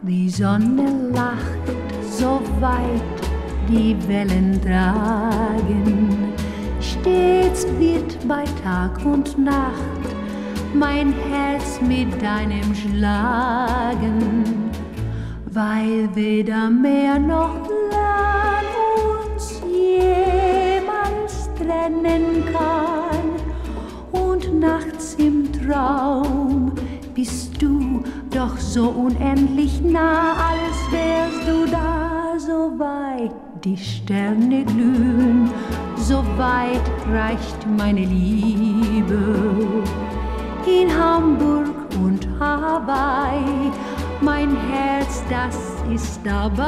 Die Sonne lacht, so weit die Wellen tragen. Stets wird bei Tag und Nacht mein Herz mit deinem schlagen, weil weder Meer noch Land uns jemals trennen kann. Und nachts im Traum bist du doch so unendlich nah, als wärst du da, so weit die Sterne glühen, so weit reicht meine Liebe. In Hamburg und Hawaii, mein Herz, das ist dabei.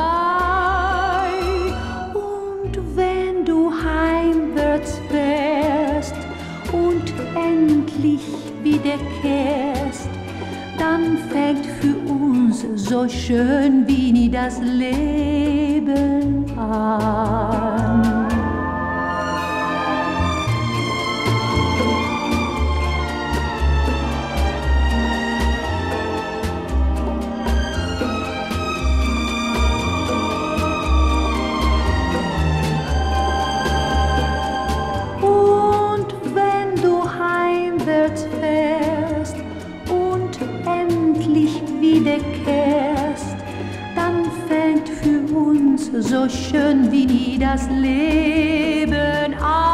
Und wenn du heimwärts fährst und endlich wiederkehrst, dann fängt für uns so schön wie nie das Leben an. Und wenn du heimwärts fährst und endlich wiederkehrst, dann fängt für uns so schön wie nie das Leben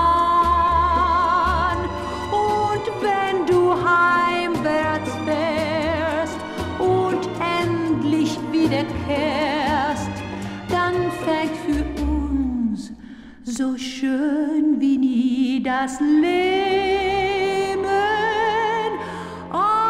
an. Und wenn du heimwärts fährst und endlich wiederkehrst, dann fängt für uns so schön wie nie das Leben an.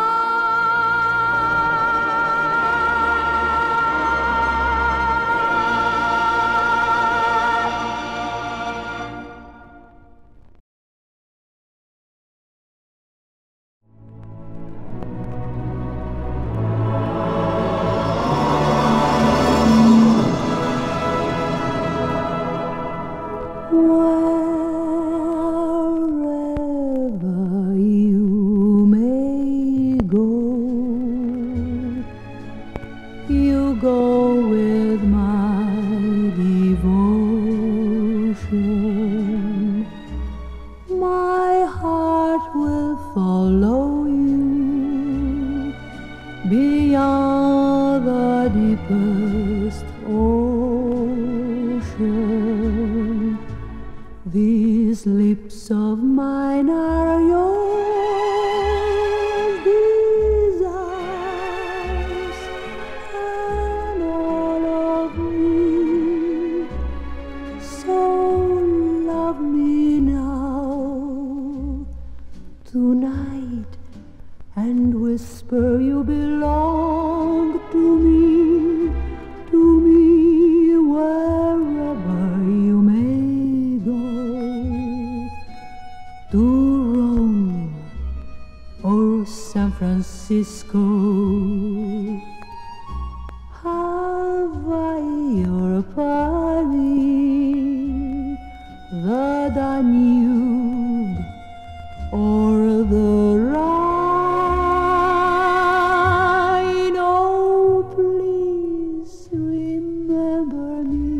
Wherever you may go, you go with my devotion. My heart will follow you beyond the deepest ocean. These lips of mine are yours, these eyes, and all of me. So love me now, tonight, and whisper you belong to me, wherever you may go. To Rome or San Francisco, Hawaii or Paris, the Danube or the Rhine. Oh, please remember me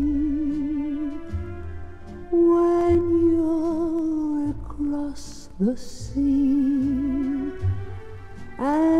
when you're across the sea, and